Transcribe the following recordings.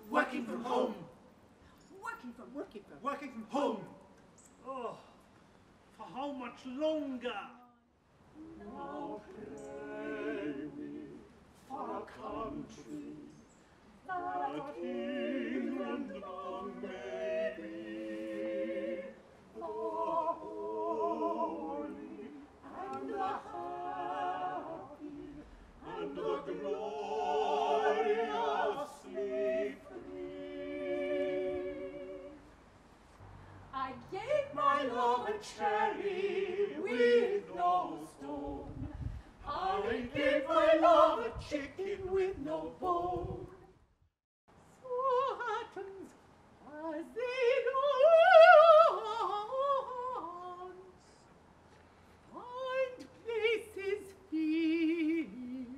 Working from home. Working from home. Oh, for how much longer? Now pray we for a country that England long may be, the holy and the happy and the gloriously free. I gave my love a cherry with no stone. I gave my love a chicken with no bone. So happens as it wants, find places fit.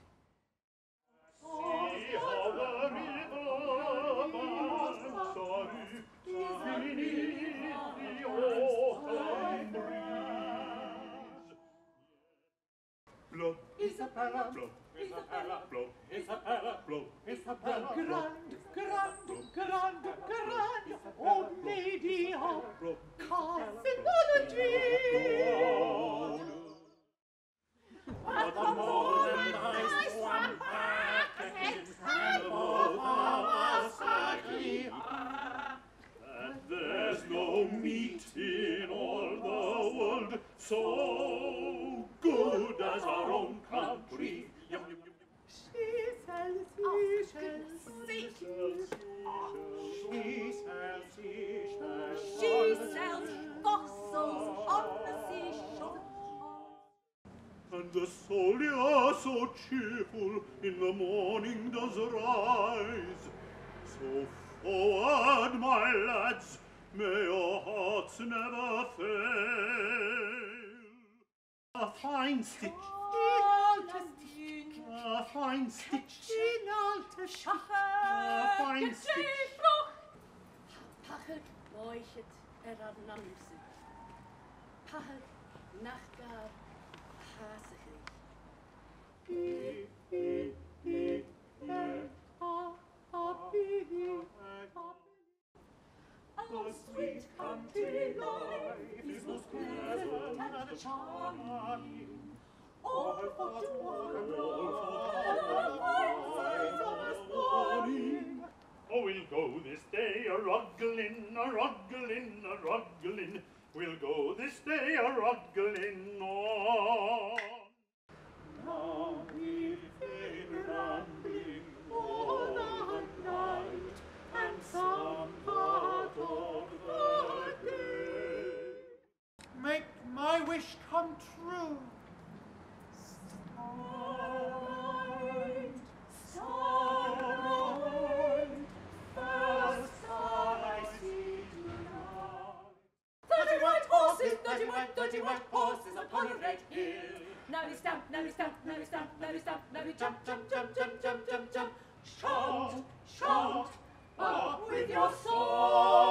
See how the river banks are beneath the autumn breeze. Blow, Isabella, blow, Isabella, blow, Isabella, blow, Isabella, Grand, old lady of carcinology. But the moment I swam back again, and both of us agree that there's no meat in all the world so good as our own country. Yum, yum, yum, yum. She sells fossils on the seashore. And the soul, yeah, so cheerful in the morning does rise. So forward, my lads, may your hearts never fail. A fine stitch, a fine stitch, a fine stitch. Pachelt leuchtet an Namse. Pachelt nachgar hasig. The sweet country life is most pleasant and charming. All for morning. Oh, we'll go this day a-ruggling, a-ruggling, a-ruggling. We'll go this day a-ruggling on. Now we've been rambling all the night, and some part of the day. Make my wish come true. Starlight, starlight, first star I see tonight. 30 white horses, 30 white horses upon a red hill. Now we stamp, now we stamp, now we stamp, now we stamp, now we jump, jump, jump, jump, jump, jump, jump. Shout, shout, up with your sword.